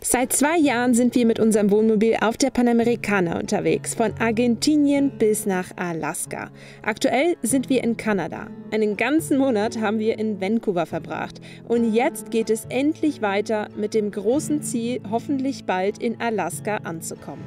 Seit 2 Jahren sind wir mit unserem Wohnmobil auf der Panamericana unterwegs, von Argentinien bis nach Alaska. Aktuell sind wir in Kanada. Einen ganzen Monat haben wir in Vancouver verbracht. Und jetzt geht es endlich weiter mit dem großen Ziel, hoffentlich bald in Alaska anzukommen.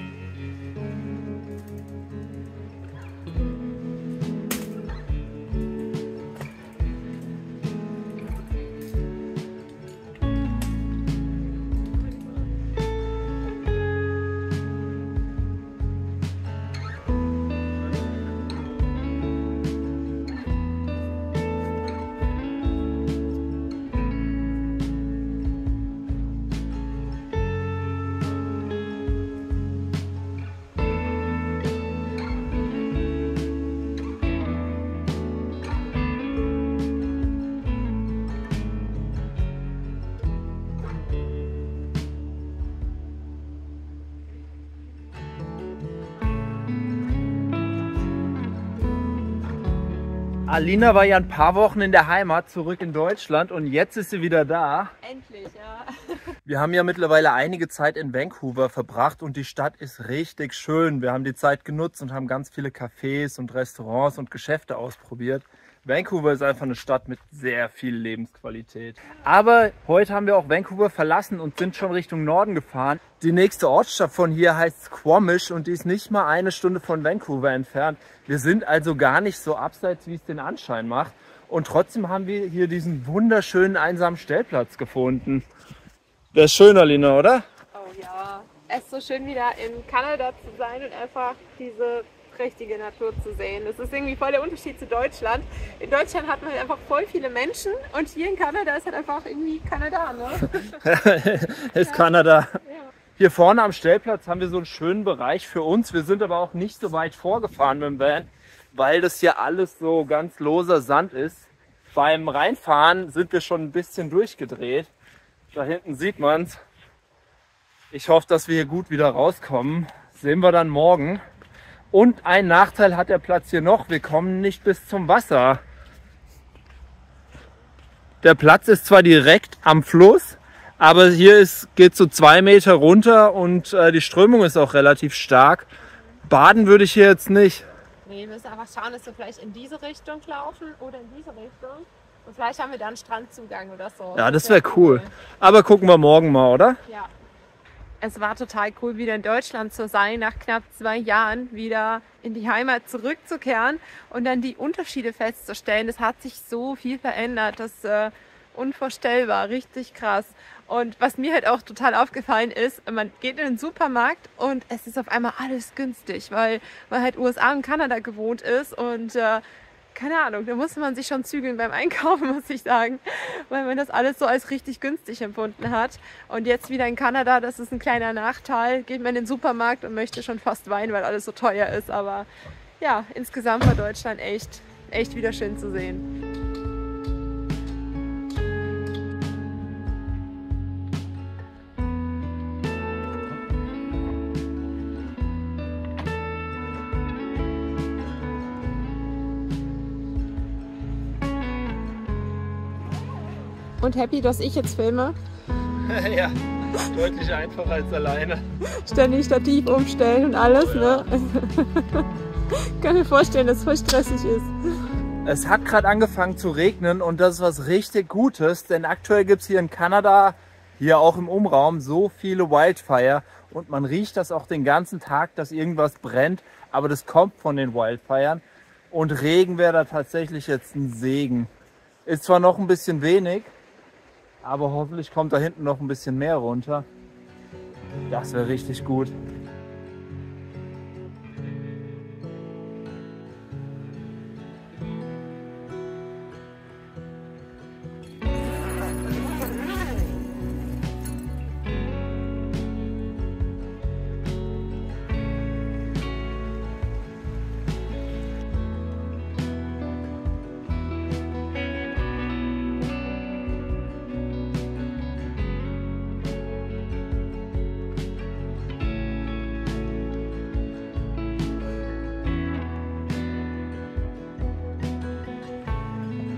Alina war ja ein paar Wochen in der Heimat, zurück in Deutschland, und jetzt ist sie wieder da. Endlich, ja. Wir haben ja mittlerweile einige Zeit in Vancouver verbracht und die Stadt ist richtig schön. Wir haben die Zeit genutzt und haben ganz viele Cafés und Restaurants und Geschäfte ausprobiert. Vancouver ist einfach eine Stadt mit sehr viel Lebensqualität. Aber heute haben wir auch Vancouver verlassen und sind schon Richtung Norden gefahren. Die nächste Ortschaft von hier heißt Squamish und die ist nicht mal eine Stunde von Vancouver entfernt. Wir sind also gar nicht so abseits, wie es den Anschein macht. Und trotzdem haben wir hier diesen wunderschönen einsamen Stellplatz gefunden. Der ist schön, Alina, oder? Oh ja, es ist so schön wieder in Kanada zu sein und einfach diese prächtige Natur zu sehen. Das ist irgendwie voll der Unterschied zu Deutschland. In Deutschland hat man halt einfach voll viele Menschen und hier in Kanada ist halt einfach irgendwie Kanada, ne? Ist Kanada. Ja. Hier vorne am Stellplatz haben wir so einen schönen Bereich für uns. Wir sind aber auch nicht so weit vorgefahren mit dem Van, weil das hier alles so ganz loser Sand ist. Beim Reinfahren sind wir schon ein bisschen durchgedreht. Da hinten sieht man es. Ich hoffe, dass wir hier gut wieder rauskommen. Sehen wir dann morgen. Und ein Nachteil hat der Platz hier noch, wir kommen nicht bis zum Wasser. Der Platz ist zwar direkt am Fluss, aber hier geht so 2 Meter runter und die Strömung ist auch relativ stark. Baden würde ich hier jetzt nicht. Nee, wir müssen einfach schauen, dass wir vielleicht in diese Richtung laufen oder in diese Richtung. Und vielleicht haben wir dann Strandzugang oder so. Ja, das wäre cool. Aber gucken wir morgen mal, oder? Ja. Es war total cool, wieder in Deutschland zu sein, nach knapp 2 Jahren wieder in die Heimat zurückzukehren und dann die Unterschiede festzustellen. Es hat sich so viel verändert, das ist unvorstellbar, richtig krass. Und was mir halt auch total aufgefallen ist, man geht in den Supermarkt und es ist auf einmal alles günstig, weil man halt USA und Kanada gewohnt ist und keine Ahnung, da musste man sich schon zügeln beim Einkaufen, muss ich sagen, weil man das alles so als richtig günstig empfunden hat. Und jetzt wieder in Kanada, das ist ein kleiner Nachteil, geht man in den Supermarkt und möchte schon fast weinen, weil alles so teuer ist. Aber ja, insgesamt war Deutschland echt wieder schön zu sehen. Und happy, dass ich jetzt filme? Ja, deutlich einfacher als alleine. Ständig Stativ umstellen und alles, ne? Ich kann mir vorstellen, dass es voll stressig ist. Es hat gerade angefangen zu regnen und das ist was richtig Gutes, denn aktuell gibt es hier in Kanada, hier auch im Umraum, so viele Wildfire und man riecht das auch den ganzen Tag, dass irgendwas brennt, aber das kommt von den Wildfiren und Regen wäre da tatsächlich jetzt ein Segen. Ist zwar noch ein bisschen wenig, aber hoffentlich kommt da hinten noch ein bisschen mehr runter. Das wäre richtig gut.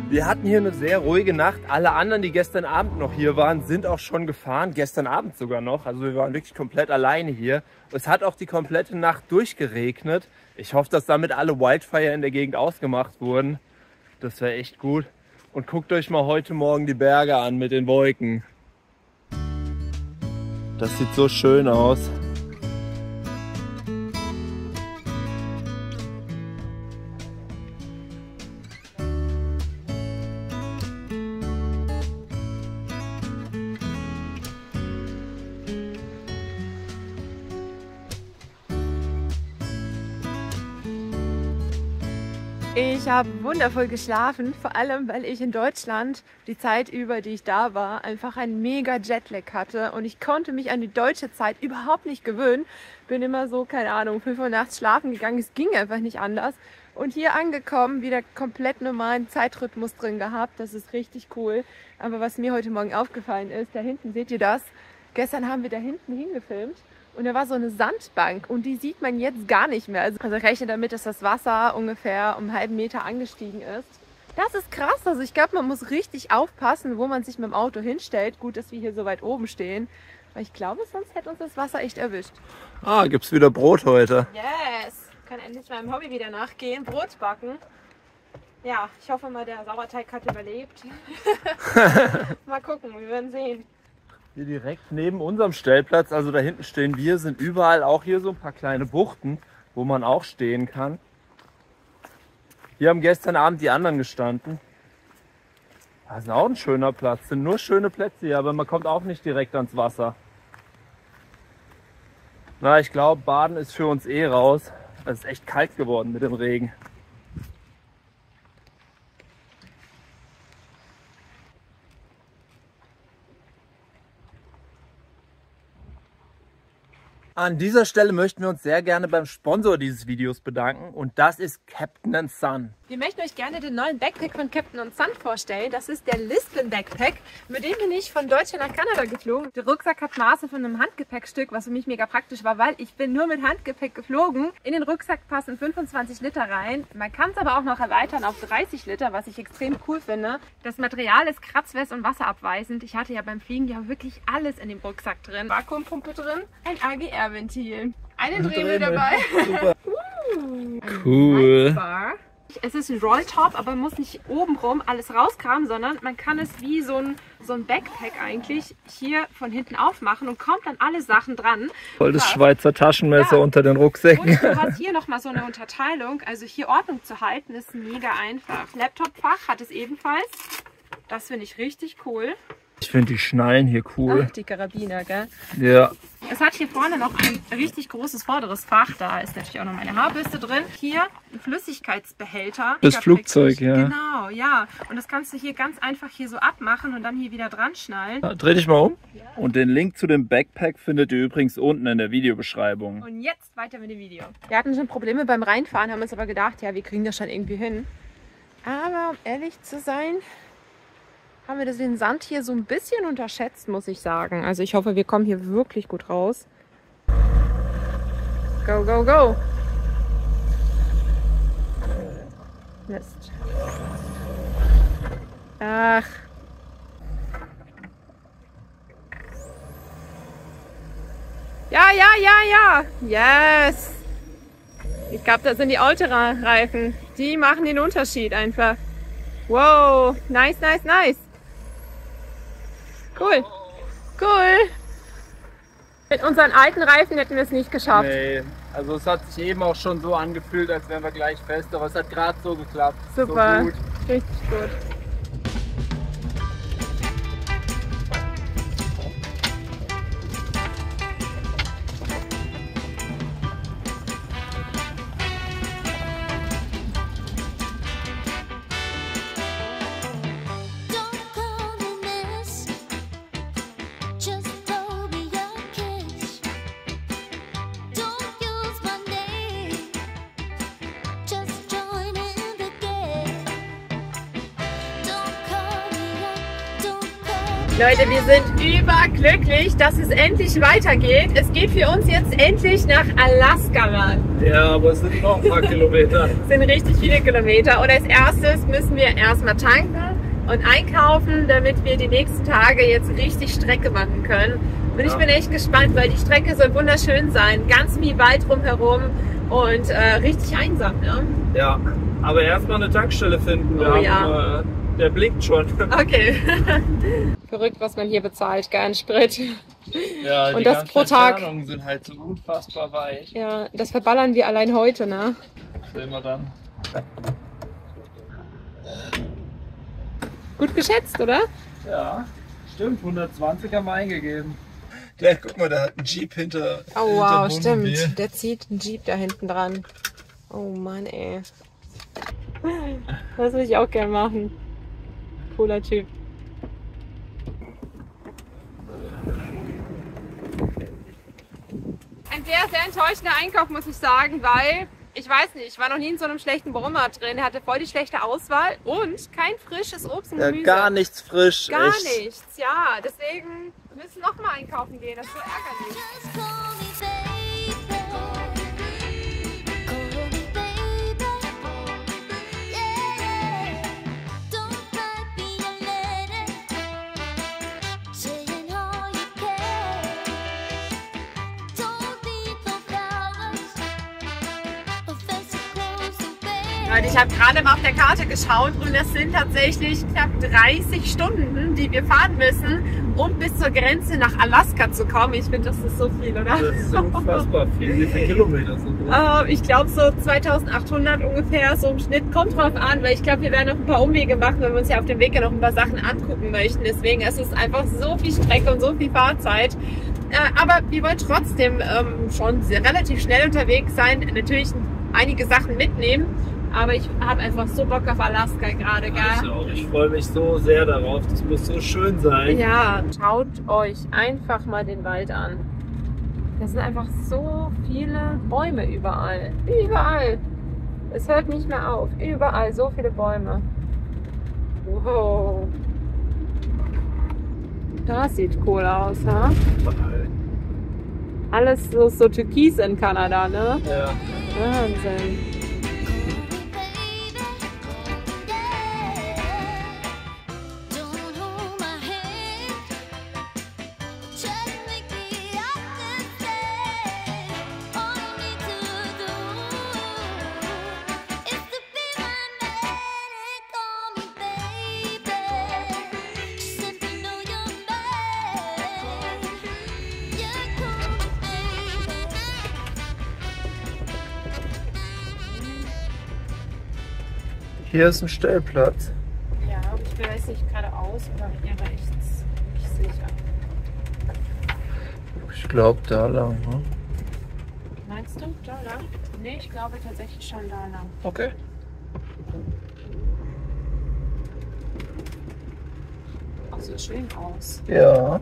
Wir hatten hier eine sehr ruhige Nacht. Alle anderen, die gestern Abend noch hier waren, sind auch schon gefahren. Gestern Abend sogar noch. Also wir waren wirklich komplett alleine hier. Es hat auch die komplette Nacht durchgeregnet. Ich hoffe, dass damit alle Wildfire in der Gegend ausgemacht wurden. Das wäre echt gut. Und guckt euch mal heute Morgen die Berge an mit den Wolken. Das sieht so schön aus. Ich habe wundervoll geschlafen, vor allem weil ich in Deutschland die Zeit über, die ich da war, einfach einen mega Jetlag hatte und ich konnte mich an die deutsche Zeit überhaupt nicht gewöhnen. Bin immer so, keine Ahnung, 5 Uhr nachts schlafen gegangen, es ging einfach nicht anders. Und hier angekommen, wieder komplett normalen Zeitrhythmus drin gehabt, das ist richtig cool. Aber was mir heute Morgen aufgefallen ist, da hinten seht ihr das, gestern haben wir da hinten hingefilmt. Und da war so eine Sandbank und die sieht man jetzt gar nicht mehr. Also rechne damit, dass das Wasser ungefähr um einen halben Meter angestiegen ist. Das ist krass. Also ich glaube, man muss richtig aufpassen, wo man sich mit dem Auto hinstellt. Gut, dass wir hier so weit oben stehen. Weil ich glaube, sonst hätte uns das Wasser echt erwischt. Ah, gibt's wieder Brot heute? Yes! Kann endlich meinem Hobby wieder nachgehen. Brot backen. Ja, ich hoffe mal, der Sauerteig hat überlebt. Mal gucken, wir werden sehen. Hier direkt neben unserem Stellplatz, also da hinten stehen wir, sind überall auch hier so ein paar kleine Buchten, wo man auch stehen kann. Hier haben gestern Abend die anderen gestanden. Das ist auch ein schöner Platz, sind nur schöne Plätze hier, aber man kommt auch nicht direkt ans Wasser. Na, ich glaube, Baden ist für uns eh raus. Es ist echt kalt geworden mit dem Regen. An dieser Stelle möchten wir uns sehr gerne beim Sponsor dieses Videos bedanken und das ist Captain & Son. Wir möchten euch gerne den neuen Backpack von Captain & Son vorstellen. Das ist der Lisbon Backpack. Mit dem bin ich von Deutschland nach Kanada geflogen. Der Rucksack hat Maße von einem Handgepäckstück, was für mich mega praktisch war, weil ich bin nur mit Handgepäck geflogen. In den Rucksack passen 25 Liter rein. Man kann es aber auch noch erweitern auf 30 Liter, was ich extrem cool finde. Das Material ist kratzfest und wasserabweisend. Ich hatte ja beim Fliegen ja wirklich alles in dem Rucksack drin. Vakuumpumpe drin, ein AGR-Ventil, eine Drehmühle dabei. Super. Cool. Es ist ein Rolltop, aber man muss nicht obenrum alles rauskramen, sondern man kann es wie so ein Backpack eigentlich hier von hinten aufmachen und kommt dann alle Sachen dran. Voll das Schweizer Taschenmesser unter den Rucksäcken. Und du hast hier nochmal so eine Unterteilung, also hier Ordnung zu halten, ist mega einfach. Laptopfach hat es ebenfalls. Das finde ich richtig cool. Ich finde die Schnallen hier cool. Ach, die Karabiner, gell? Ja. Es hat hier vorne noch ein richtig großes vorderes Fach. Da ist natürlich auch noch meine Haarbürste drin. Hier ein Flüssigkeitsbehälter. Das Flugzeug, ja. Genau, ja. Und das kannst du hier ganz einfach hier so abmachen und dann hier wieder dran schnallen. Ja, dreh dich mal um. Ja. Und den Link zu dem Backpack findet ihr übrigens unten in der Videobeschreibung. Und jetzt weiter mit dem Video. Wir hatten schon Probleme beim Reinfahren, haben uns aber gedacht, ja, wir kriegen das schon irgendwie hin. Aber um ehrlich zu sein, haben wir den Sand hier so ein bisschen unterschätzt, muss ich sagen. Also ich hoffe, wir kommen hier wirklich gut raus. Go, go, go! Mist. Ach. Ja, ja, ja, ja! Yes! Ich glaube, das sind die Ultra-Reifen. Die machen den Unterschied einfach. Wow! Nice, nice, nice! Cool, cool. Mit unseren alten Reifen hätten wir es nicht geschafft. Nee, also es hat sich eben auch schon so angefühlt, als wären wir gleich fest, aber es hat gerade so geklappt. Super, so gut. Richtig gut. Leute, wir sind überglücklich, dass es endlich weitergeht. Es geht für uns jetzt endlich nach Alaska, Mann. Ja, aber es sind noch ein paar Kilometer. Es sind richtig viele Kilometer. Und als erstes müssen wir erstmal tanken und einkaufen, damit wir die nächsten Tage jetzt richtig Strecke machen können. Und ich bin echt gespannt, weil die Strecke soll wunderschön sein. Ganz viel Wald drumherum und richtig einsam, ne? Ja, aber erstmal eine Tankstelle finden. Der blinkt schon. Okay. Verrückt, was man hier bezahlt, gell, an Sprit. Ja, und die das pro Tag. Die Entfernungen sind halt so unfassbar weit. Ja, das verballern wir allein heute, ne? Sehen wir dann. Gut geschätzt, oder? Ja, stimmt. 120 haben wir eingegeben. Der, guck mal, der hat einen Jeep hinter. Oh wow, stimmt. Der zieht einen Jeep da hinten dran. Oh Mann, ey. Das würde ich auch gerne machen. Cooler Typ. Ein sehr, sehr enttäuschender Einkauf, muss ich sagen, weil, ich weiß nicht, ich war noch nie in so einem schlechten Baumarkt drin. Er hatte voll die schlechte Auswahl und kein frisches Obst und Gemüse. Ja, gar nichts frisch. Gar nichts, ja. Deswegen müssen wir noch mal einkaufen gehen. Das ist so ärgerlich. Ich habe gerade mal auf der Karte geschaut und es sind tatsächlich knapp 30 Stunden, die wir fahren müssen, um bis zur Grenze nach Alaska zu kommen. Ich finde, das ist so viel, oder? Das ist unfassbar viel. Wie viele Kilometer sind das? Ich glaube so 2800 ungefähr, so im Schnitt. Kommt drauf an, weil ich glaube, wir werden noch ein paar Umwege machen, wenn wir uns ja auf dem Weg ja noch ein paar Sachen angucken möchten. Deswegen ist es einfach so viel Strecke und so viel Fahrzeit. Aber wir wollen trotzdem schon relativ schnell unterwegs sein. Natürlich einige Sachen mitnehmen. Aber ich habe einfach so Bock auf Alaska gerade, gell? Ich freue mich so sehr darauf. Das muss so schön sein. Ja, schaut euch einfach mal den Wald an. Da sind einfach so viele Bäume überall. Überall. Es hört nicht mehr auf. Überall so viele Bäume. Wow. Das sieht cool aus, ha? Alles so türkis in Kanada, ne? Ja. Wahnsinn. Hier ist ein Stellplatz. Ja, aber ich weiß nicht geradeaus oder hier rechts. Nicht sicher. Ich glaube da lang, ne? Meinst du da lang? Nee, ich glaube tatsächlich schon da lang. Okay. Ach, sieht schön aus. Ja.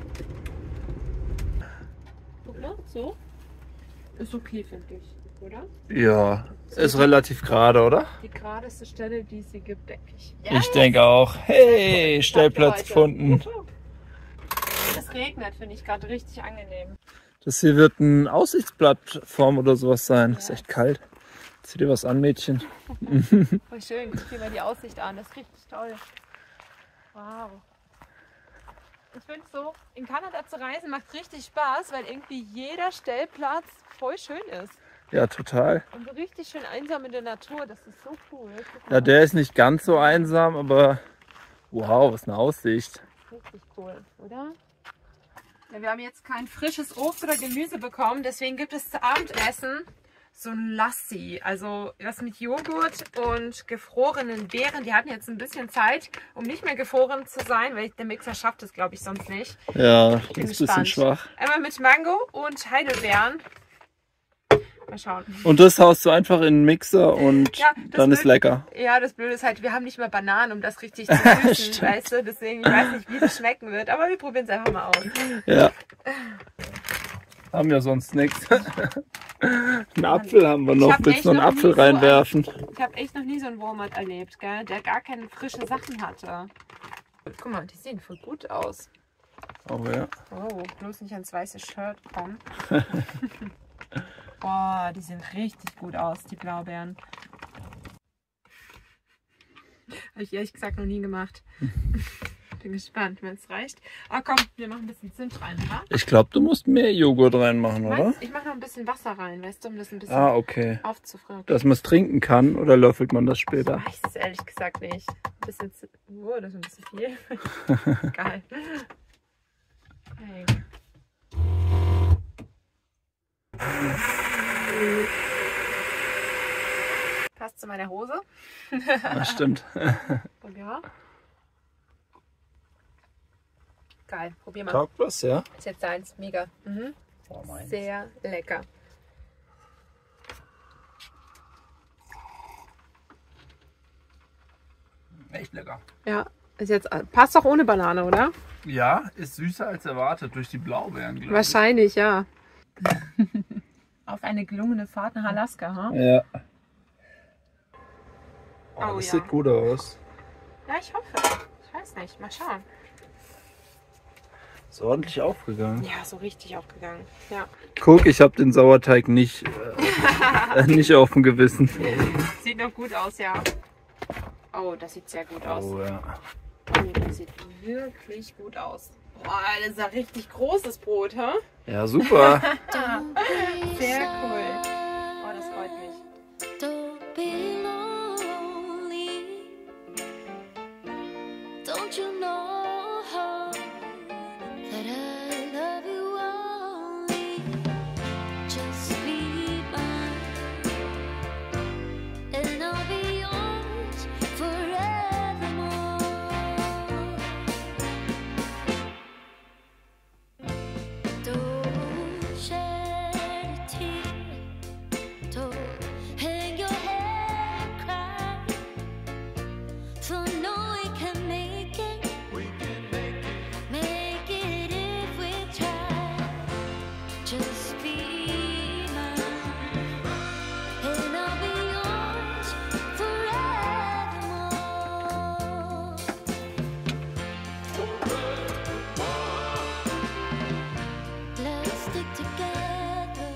Guck mal, so. Ist okay, finde ich, oder? Ja, ist relativ gerade, oder? Die geradeste Stelle, die es hier gibt, denke ich. Ich denke auch. Hey, Stellplatz gefunden. Es regnet, finde ich gerade richtig angenehm. Das hier wird eine Aussichtsplattform oder sowas sein. Ja. Ist echt kalt. Zieh dir was an, Mädchen. Voll schön, guck dir mal die Aussicht an. Das ist richtig toll. Wow. Ich finde so, in Kanada zu reisen macht richtig Spaß, weil irgendwie jeder Stellplatz voll schön ist. Ja, total. Und so richtig schön einsam in der Natur, das ist so cool. Ja, der ist nicht ganz so einsam, aber wow, was eine Aussicht. Richtig cool, oder? Ja, wir haben jetzt kein frisches Obst oder Gemüse bekommen, deswegen gibt es zu Abendessen so ein Lassi, also was mit Joghurt und gefrorenen Beeren. Die hatten jetzt ein bisschen Zeit, um nicht mehr gefroren zu sein, weil der Mixer schafft es, glaube ich, sonst nicht. Ja, das ist ein bisschen schwach. Einmal mit Mango und Heidelbeeren. Mal schauen. Und das haust du einfach in den Mixer und ja, dann ist lecker. Ja, das Blöde ist halt, wir haben nicht mal Bananen, um das richtig zu süßen, weißt du? Deswegen, ich weiß nicht, wie das schmecken wird, aber wir probieren es einfach mal aus. Ja. Haben ja sonst nichts. Einen Apfel haben wir noch. Willst du noch einen Apfel reinwerfen? Ich habe echt noch nie so einen Walmart erlebt, gell? Der gar keine frischen Sachen hatte. Guck mal, die sehen voll gut aus. Oh ja. Oh, bloß nicht ans weiße Shirt kommen. Boah, die sehen richtig gut aus, die Blaubeeren. Habe ich ehrlich gesagt noch nie gemacht. Bin gespannt, wenn es reicht. Ah komm, wir machen ein bisschen Zimt rein, oder? Ich glaube, du musst mehr Joghurt reinmachen, oder? Ich mache noch ein bisschen Wasser rein, weißt du, um das ein bisschen Okay. aufzufrischen. Dass man es trinken kann, oder löffelt man das später? Ich weiß es ehrlich gesagt nicht. Ein bisschen das ist ein bisschen viel. Geil. Hey. Passt zu meiner Hose. Das stimmt. Und ja. Geil, probier mal. Taugt was, ja? Ist jetzt deins, mega. Oh, meins. Sehr lecker. Echt lecker. Ja, ist jetzt passt doch ohne Banane, oder? Ja, ist süßer als erwartet durch die Blaubeeren, glaube ich. Wahrscheinlich, ja. Auf eine gelungene Fahrt nach Alaska, ha? Ja. Oh, das ja. sieht gut aus. Ja, ich hoffe. Ich weiß nicht. Mal schauen. Ist ordentlich aufgegangen. Ja, so richtig aufgegangen. Ja. Guck, ich habe den Sauerteig nicht, nicht auf dem Gewissen. Sieht noch gut aus, ja. Oh, das sieht sehr gut aus. Oh ja. Oh, das sieht wirklich gut aus. Boah, das ist ein richtig großes Brot, hä? Ja, super. Sehr cool. Oh, das freut mich. Don't be lonely. Don't you know that I love you only? Just be mine, and I'll be yours forevermore. Don't shed a tear. Don't hang your head and cry. So no, we can make it. Make it if we try. Just be mine, and I'll be yours forevermore. Let's stick together.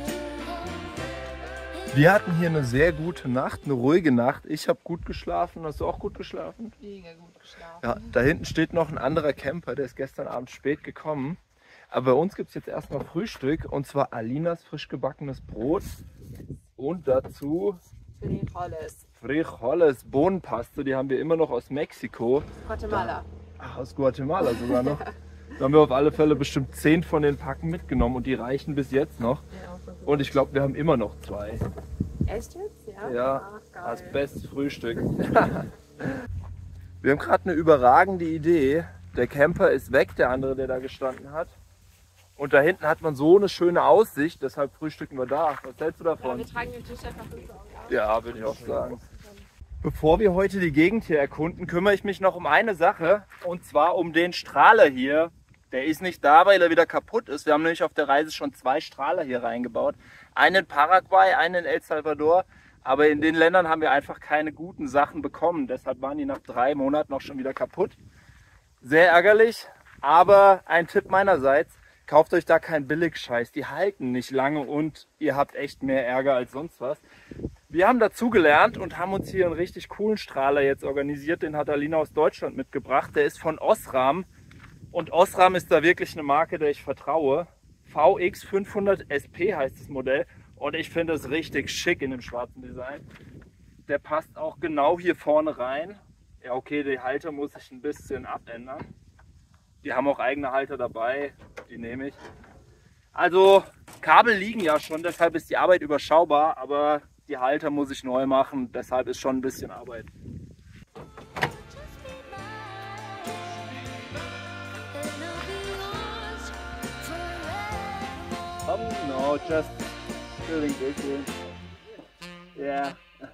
Wir hatten hier eine sehr gute Nacht, eine ruhige Nacht. Ich habe gut geschlafen. Hast du auch gut geschlafen? Mega gut geschlafen. Ja, da hinten steht noch ein anderer Camper, der ist gestern Abend spät gekommen. Aber bei uns gibt es jetzt erstmal Frühstück, und zwar Alinas frisch gebackenes Brot und dazu Frijoles, Bohnenpaste, die haben wir immer noch aus Mexiko. Guatemala. Ach, aus Guatemala sogar noch. Da haben wir auf alle Fälle bestimmt 10 von den Packen mitgenommen und die reichen bis jetzt noch. Und ich glaube, wir haben immer noch 2. Echt jetzt? Ja. Ja, Ach, geil. als bestes Frühstück. Wir haben gerade eine überragende Idee. Der Camper ist weg, der andere, der da gestanden hat. Und da hinten hat man so eine schöne Aussicht, deshalb frühstücken wir da. Was hältst du Ja, davon? wir tragen den Tisch einfach rüber. Ja, würde ich auch sagen. Bevor wir heute die Gegend hier erkunden, kümmere ich mich noch um eine Sache. Und zwar um den Strahler hier. Der ist nicht da, weil er wieder kaputt ist. Wir haben nämlich auf der Reise schon 2 Strahler hier reingebaut. Einen in Paraguay, einen in El Salvador. Aber in den Ländern haben wir einfach keine guten Sachen bekommen. Deshalb waren die nach 3 Monaten auch schon wieder kaputt. Sehr ärgerlich, aber ein Tipp meinerseits. Kauft euch da keinen Billigscheiß. Die halten nicht lange und ihr habt echt mehr Ärger als sonst was. Wir haben dazugelernt und haben uns hier einen richtig coolen Strahler jetzt organisiert. Den hat Alina aus Deutschland mitgebracht. Der ist von Osram. Und Osram ist da wirklich eine Marke, der ich vertraue. VX500 SP heißt das Modell. Und ich finde es richtig schick in dem schwarzen Design. Der passt auch genau hier vorne rein. Ja, okay, die Halter muss ich ein bisschen abändern. Die haben auch eigene Halter dabei, die nehme ich. Also Kabel liegen ja schon, deshalb ist die Arbeit überschaubar, aber die Halter muss ich neu machen, deshalb ist schon ein bisschen Arbeit. No, just doing this. Yeah.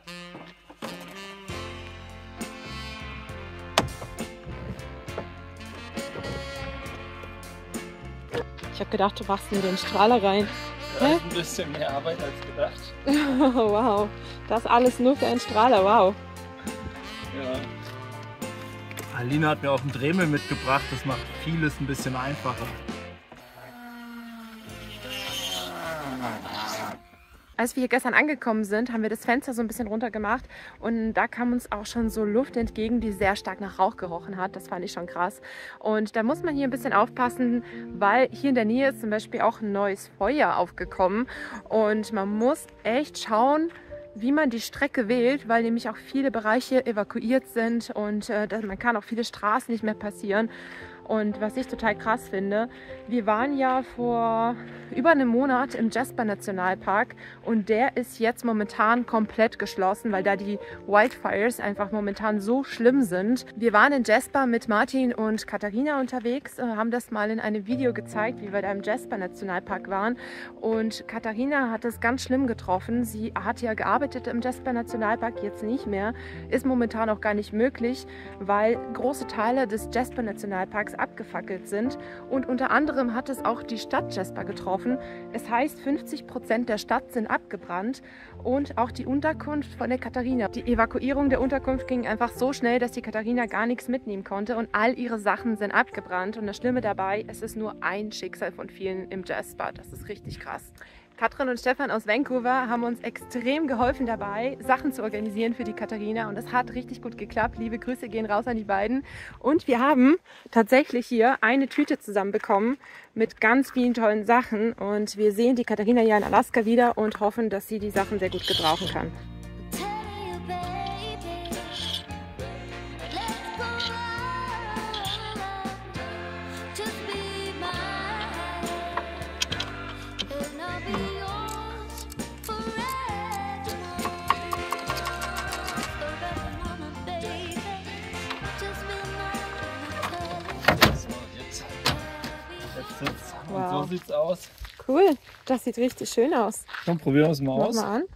Ich habe gedacht, du machst mir den Strahler rein. Das ist ein bisschen mehr Arbeit als gedacht. Wow, das alles nur für einen Strahler, wow. Ja. Alina hat mir auch einen Dremel mitgebracht, das macht vieles ein bisschen einfacher. Als wir hier gestern angekommen sind, haben wir das Fenster so ein bisschen runtergemacht und da kam uns auch schon so Luft entgegen, die sehr stark nach Rauch gerochen hat. Das fand ich schon krass. Und da muss man hier ein bisschen aufpassen, weil hier in der Nähe ist zum Beispiel auch ein neues Feuer aufgekommen und man muss echt schauen, wie man die Strecke wählt, weil nämlich auch viele Bereiche evakuiert sind und man kann auch viele Straßen nicht mehr passieren. Und was ich total krass finde, wir waren ja vor über einem Monat im Jasper Nationalpark und der ist jetzt momentan komplett geschlossen, weil da die Wildfires einfach momentan so schlimm sind. Wir waren in Jasper mit Martin und Katharina unterwegs, haben das mal in einem Video gezeigt, wie wir da im Jasper Nationalpark waren. Und Katharina hat es ganz schlimm getroffen. Sie hat ja gearbeitet im Jasper Nationalpark, jetzt nicht mehr. Ist momentan auch gar nicht möglich, weil große Teile des Jasper Nationalparks abgefackelt sind und unter anderem hat es auch die Stadt Jasper getroffen. Es heißt, 50% der Stadt sind abgebrannt und auch die Unterkunft von der Katharina. Die Evakuierung der Unterkunft ging einfach so schnell, dass die Katharina gar nichts mitnehmen konnte und all ihre Sachen sind abgebrannt. Und das Schlimme dabei, es ist nur ein Schicksal von vielen im Jasper. Das ist richtig krass. Katrin und Stefan aus Vancouver haben uns extrem geholfen dabei, Sachen zu organisieren für die Katharina und es hat richtig gut geklappt. Liebe Grüße gehen raus an die beiden. Und wir haben tatsächlich hier eine Tüte zusammenbekommen mit ganz vielen tollen Sachen und wir sehen die Katharina ja in Alaska wieder und hoffen, dass sie die Sachen sehr gut gebrauchen kann. Und so sieht's aus. Cool, das sieht richtig schön aus. Komm, probieren wir es mal Mach aus. mal an.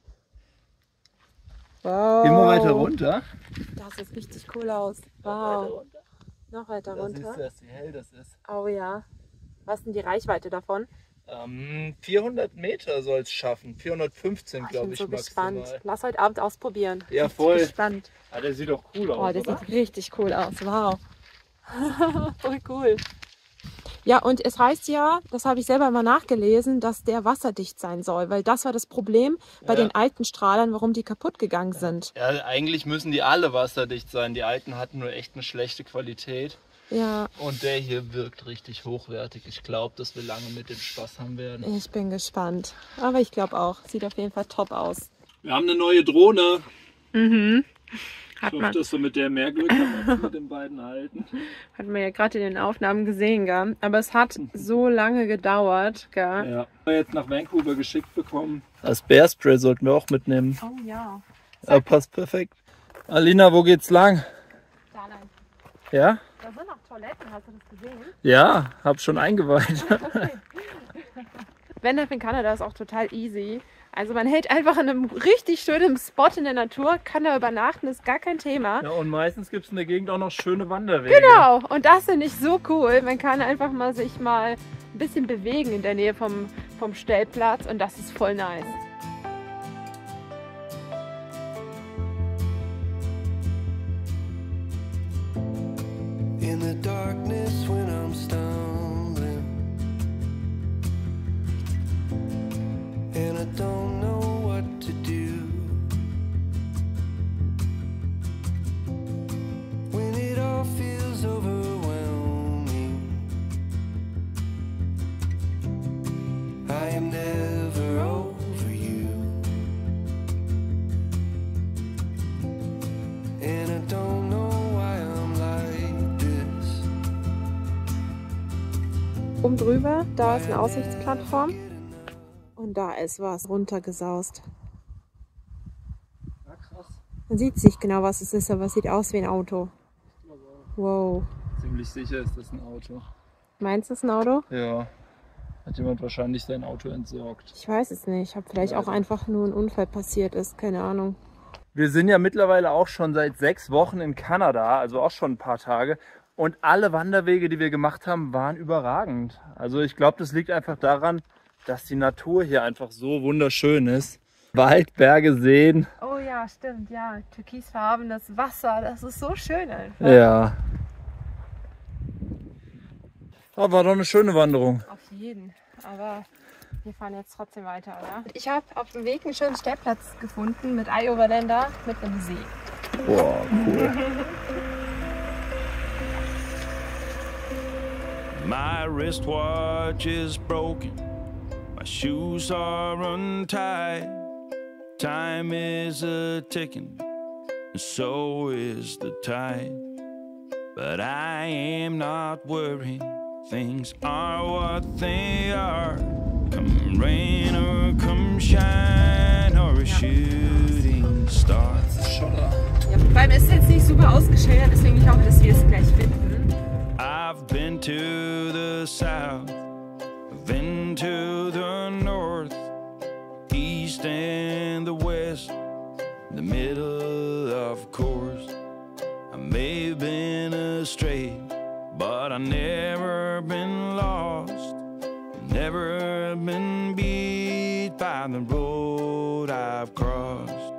Wow. Immer weiter runter. Das sieht richtig cool aus. Wow. Noch weiter runter. Das ist, wie hell das ist. Oh ja. Was ist denn die Reichweite davon? 400 Meter soll es schaffen. 415, Ich glaube bin ich, so maximal. gespannt. Lass heute Abend ausprobieren. Ja, Ich bin voll. gespannt. Ah, der sieht doch cool Oh, aus, der oder? sieht richtig cool aus. Wow. Voll cool. Ja, und es heißt ja, das habe ich selber mal nachgelesen, dass der wasserdicht sein soll, weil das war das Problem bei den alten Strahlern, warum die kaputt gegangen sind. Ja, eigentlich müssen die alle wasserdicht sein. Die alten hatten nur echt eine schlechte Qualität. Ja, Und der hier wirkt richtig hochwertig. Ich glaube, dass wir lange mit dem Spaß haben werden. ich bin gespannt. Aber ich glaube auch, sieht auf jeden Fall top aus. Wir haben eine neue Drohne. Hat Ich man, hoffe, dass wir mit der mehr Glück haben als mit den beiden alten. hat man ja gerade in den Aufnahmen gesehen, gell? Aber es hat so lange gedauert, gell? Ja. Haben wir jetzt nach Vancouver geschickt bekommen. Das Bearspray sollten wir auch mitnehmen. Oh ja. Ja, passt perfekt. Alina, wo geht's lang? Da lang. Ja? Da sind noch Toiletten, hast du das gesehen? Ja, hab schon eingeweiht. Vanlife in Kanada ist auch total easy. Also man hält einfach in einem richtig schönen Spot in der Natur, kann da übernachten, ist gar kein Thema. Ja, und meistens gibt es in der Gegend auch noch schöne Wanderwege. Genau, und das finde ich so cool. Man kann einfach mal sich mal ein bisschen bewegen in der Nähe vom Stellplatz und das ist voll nice. In the darkness when I'm stumbling and I don't know what to do, when it all feels overwhelming, I am never over you, and I don't know why I'm like this. Oben drüber, da ist eine Aussichtsplattform und da ist was runtergesaust. Ja, krass. Man sieht nicht genau, was es ist, aber es sieht aus wie ein Auto. Wow. Ziemlich sicher ist das ein Auto. Meinst du, es ist ein Auto? Ja. Hat jemand wahrscheinlich sein Auto entsorgt. Ich weiß es nicht. Ob vielleicht auch einfach nur ein Unfall passiert ist. Keine Ahnung. Wir sind ja mittlerweile auch schon seit 6 Wochen in Kanada, also auch schon ein paar Tage. Und alle Wanderwege, die wir gemacht haben, waren überragend. Also ich glaube, das liegt einfach daran, dass die Natur hier einfach so wunderschön ist. Wald, Berge, Seen. Oh ja, Ja, stimmt, ja. Türkisfarbenes Wasser, das ist so schön einfach. Ja. Aber war doch eine schöne Wanderung. Auf jeden. Aber wir fahren jetzt trotzdem weiter, oder? Ich habe auf dem Weg einen schönen Stellplatz gefunden mit Ioverländer mit einem See. Boah, cool. My wristwatch is broken, my shoes are untied. Time is a ticking, and so is the tide. But I am not worried, things are what they are. Come rain or come shine or a shooting star. Ja, wobei es ist jetzt nicht super ausgeschildert, deswegen ich hoffe, dass wir es gleich finden. I've been to the south, I've been to the north, east and the west, the middle of course. I may have been astray, but I've never been lost, never been beat by the road I've crossed.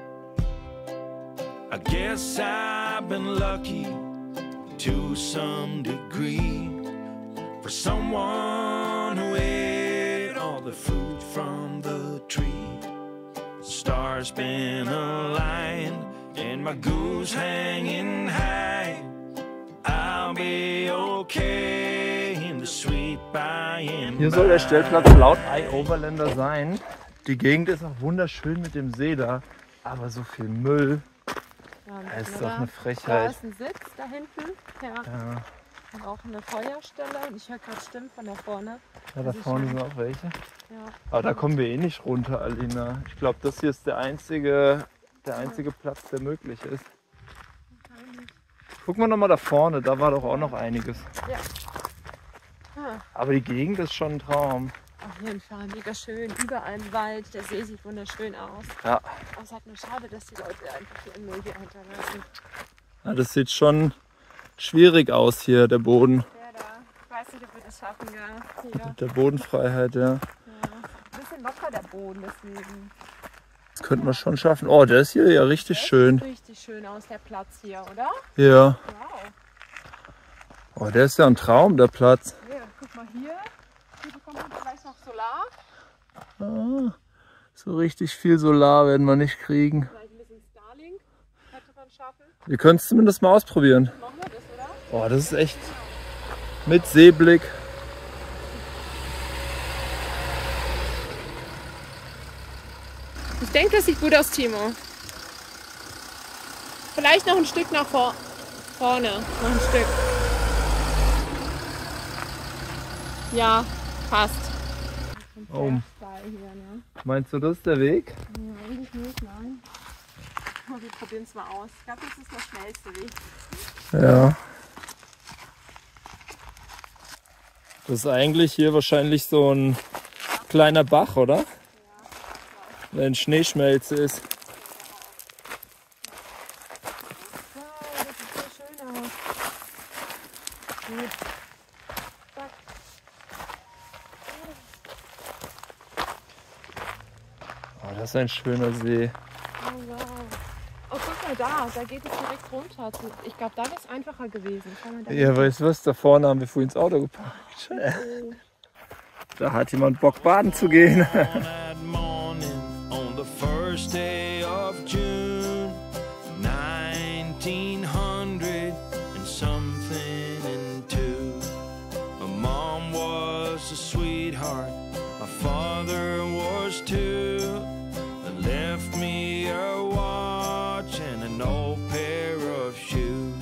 I guess I've been lucky to some degree, for someone who ate all the fruit from the tree. Stars been aligned and my goose hanging high. I'll be okay in the sweet by and Hier soll der Stellplatz laut Ioverländer sein. Die Gegend ist auch wunderschön mit dem See da, aber so viel Müll. Das ist doch eine Da Frechheit. ist ein Sitz da hinten. Ja. Ja, Und auch eine Feuerstelle. Und ich höre gerade Stimmen von da vorne. ja, da vorne sind auch welche. Ja. Aber da kommen wir eh nicht runter, Alina. Ich glaube, das hier ist der einzige Platz, der möglich ist. Gucken wir noch mal da vorne, da war doch auch noch einiges. Ja. Ah, Aber die Gegend ist schon ein Traum. auf jeden Fall mega schön. Überall ein Wald. Der See sieht wunderschön aus. Ja, Aber es ist halt nur schade, dass die Leute einfach ihren Müll hier hinterlassen. ja, das sieht schon schwierig aus hier, der Boden. Der da. Ich weiß nicht, ob wir das schaffen, ja. Hier. Mit der Bodenfreiheit, ja. Ja. Ein bisschen locker der Boden, deswegen. Das könnten wir schon schaffen. Oh, der ist hier ja richtig schön. Sieht richtig schön aus, der Platz hier, oder? Ja. Wow. Oh, der ist ja ein Traum, der Platz. Ja, guck mal hier. Hier bekommt man vielleicht noch Solar. Ah, so richtig viel Solar werden wir nicht kriegen. Vielleicht ein bisschen Starlink. Könnte man schaffen. Wir können es zumindest mal ausprobieren. Machen wir das, oder? Oh, das ist echt mit Seeblick. Ich denke, das sieht gut aus, Timo. Vielleicht noch ein Stück nach vorne. Noch ein Stück. Ja, passt. Oh. Steil hier, ne? Meinst du, das ist der Weg? Ja, eigentlich nicht, nein. Aber wir probieren es mal aus. Ich glaube, das ist der schnellste Weg. Ja. Das ist eigentlich hier wahrscheinlich so ein kleiner Bach, oder? Wenn Schneeschmelze ist. Wow, das sieht so schön aus. Gut. Zack. Oh, das ist ein schöner See. Oh, wow. Oh, guck mal da geht es direkt runter. Ich glaube, da wäre es einfacher gewesen. Schau mal da Ja, weißt du was? Da vorne haben wir vorhin ins Auto geparkt. Da hat jemand Bock, baden zu gehen. on that morning on the first day of June 1900 and something and two. My mom was a sweetheart, my father was too. They left me a watch and an old pair of shoes.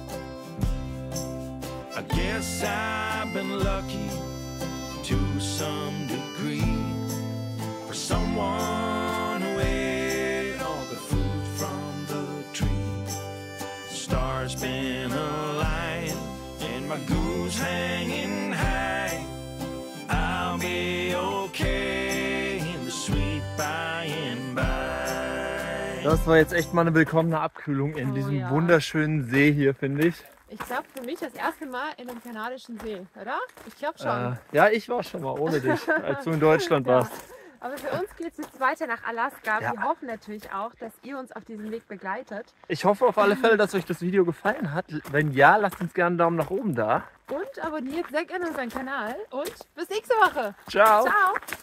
I guess I've been lucky to some degree, for someone who ate all the fruit from the tree. Stars been aligned and my goose hanging high. I'll be okay in the sweet by and by. Das war jetzt echt mal eine willkommene Abkühlung in Oh, diesem ja. wunderschönen See hier, finde ich. Ich glaube, für mich das erste Mal in einem kanadischen See, oder? Ich glaube schon. Ja, ich war schon mal ohne dich, als du in Deutschland warst. Aber für uns geht es jetzt weiter nach Alaska. Ja. Wir hoffen natürlich auch, dass ihr uns auf diesem Weg begleitet. Ich hoffe auf alle Fälle, dass euch das Video gefallen hat. Wenn ja, lasst uns gerne einen Daumen nach oben da. Und abonniert sehr gerne unseren Kanal. Und bis nächste Woche. Ciao. Ciao.